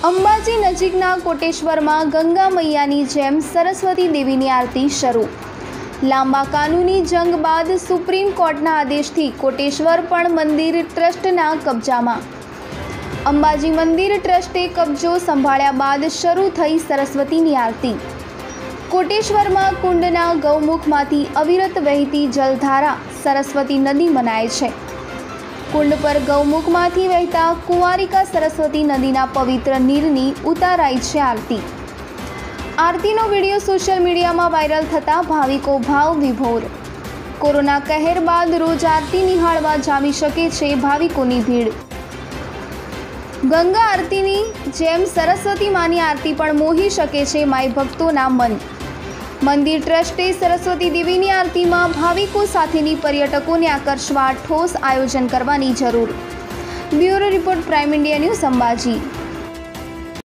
અંબાજી નજીકના કોટેશ્વરમાં ગંગા મૈયાની જેમ સરસ્વતી દેવીની આરતી શરૂ। લાંબા કાનૂની જંગ બાદ સુપ્રીમ કોર્ટના આદેશથી કોટેશ્વર પણ મંદિર ટ્રસ્ટના કબજામાં। અંબાજી મંદિર ટ્રસ્ટે કબજો સંભાળ્યા બાદ શરૂ થઈ સરસ્વતીની આરતી। કોટેશ્વરમાં કુંડના ગૌમુખમાંથી અવિરત વહેતી જલધારા સરસ્વતી નદી મનાય છે। કુંડ પર ગૌમુખમાંથી વહેતા કુંવારિકા સરસ્વતી નદીના પવિત્ર નીરની ઉતારાઈ છે આરતી। આરતીનો વિડીયો સોશિયલ મીડિયામાં વાયરલ થતાં ભાવિકો ભાવ વિભોર। કોરોના કહેર બાદ રોજ આરતી નિહાળવા જામી શકે છે ભાવિકોની ભીડ। ગંગા આરતીની જેમ સરસ્વતી માની આરતી પણ મોહી શકે છે માઈ ભક્તોના મન। મંદિર ટ્રસ્ટે સરસ્વતી દેવીની આરતીમાં ભાવિકો સાથેની પર્યટકોને આકર્ષવા ઠોસ આયોજન કરવાની જરૂર। Bureau report, prime India news, Ambaji.